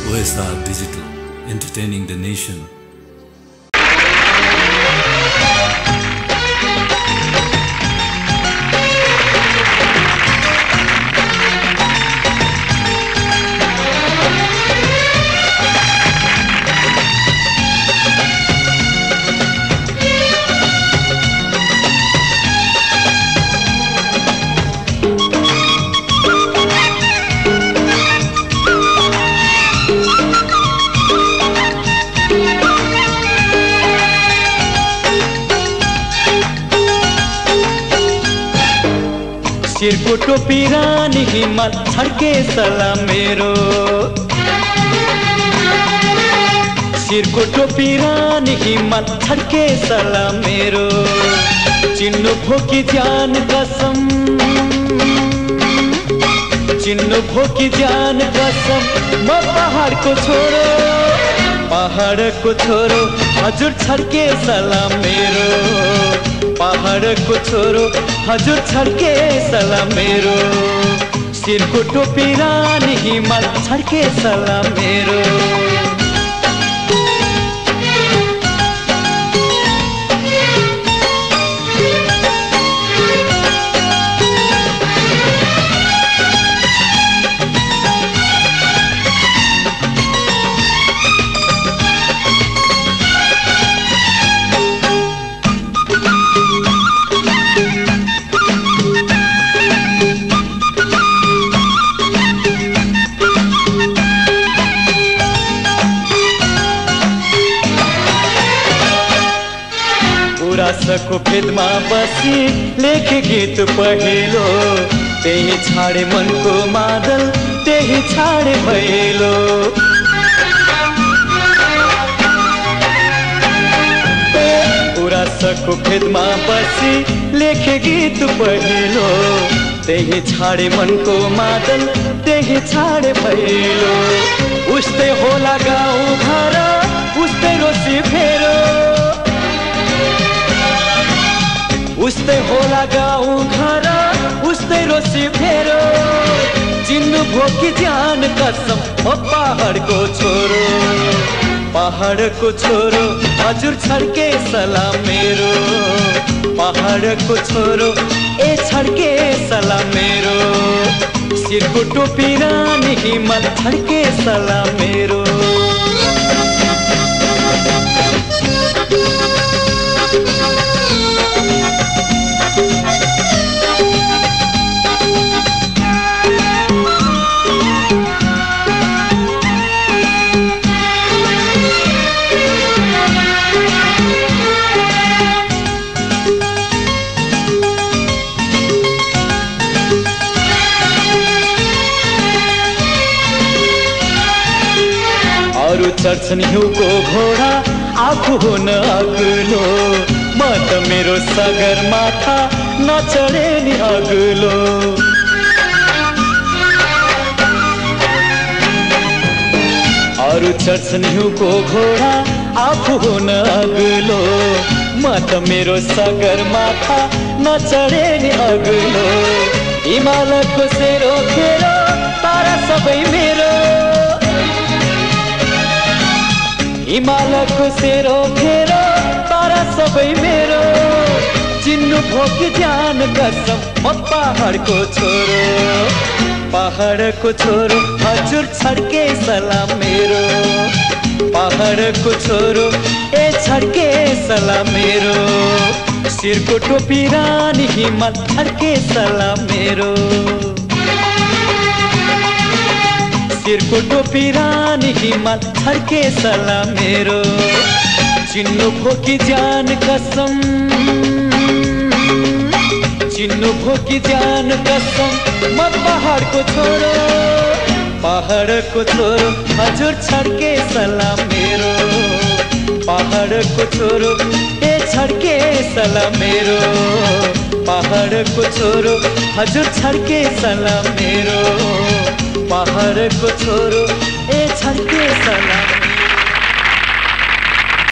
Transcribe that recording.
OSR Digital, entertaining the nation. सिर को टोपी रानी हिम्मत छड़के सलाम मेरो। सिर को टोपी रानी हिम्मत छड़के सलाम मेरो। चिन्नु भोकी जान कसम, चिन्नु भोकी जान कसम। म पहाड़ को छोरो, पहाड़ को छोरो, हजुर छड़के सलाम मेरो। पहाड़ को छोरो, हजुर छड़के सलाम मेरो। सिर को टोपी रानी हिम्मत छड़के सलाम मेरो। को फेदमा बसी लेखे गीत पहिलो। त्यही छाडे मनको मादल, त्यही छाडे भैलो। उरासको फेदमा बसी लेखे गीत पहिलो। त्यही छाडे मनको मादल, त्यही छाडे भैलो। उस्तै होला गाउँ घर, उस्तै रोसी फेरो। उस्तै होला गाउँ घर, उस्तै रोसी फेरो। चिन्नु भोकी जान कसम, ओ पहाडको छोरो। पहाडको छोरो, हजुर छड्के सलाम मेरो। पहाडको छोरो, ए छड्के सलाम मेरो। सिरको टोपी रानी हिम्मत छड्के सलाम मेरो। अरू चढ्छन् हिउँको घोडा, आफू हुन अग्लो। म त मेरो सगरमाथा नचढे नि अग्लो। अरू चढ्छन् हिउँको घोडा, आफू हुन अग्लो। म त मेरो सगरमाथा नचढे नि अग्लो। हिमालयको सेरो खेरो, तारा सबै मेरो। हिमालयको सेरो खेरो, तारा सबै मेरो। चिन्नु भोकी जान कसम, म पहाडको छोरो। पहाडको छोरो, हजुर छड्के सलाम मेरो। पहाडको छोरो, ए छड्के सलाम मेरो। सिरको टोपी रानी हिम्मत छड्के सलाम मेरो। सिरको टोपी रानी हिम्मत छड्के सलाम मेरो। चिन्नु भोकी जान कसम, चिन्नु भोकी जान कसम। म पहाडको छोरो, पहाडको छोरो, हजुर छड्के सलाम मेरो। पहाडको छोरो, ए छड्के सलाम मेरो। पहाडको छोरो, हजुर छड्के सलाम मेरो। पहाडको छोरो, ए छड्के सलाम।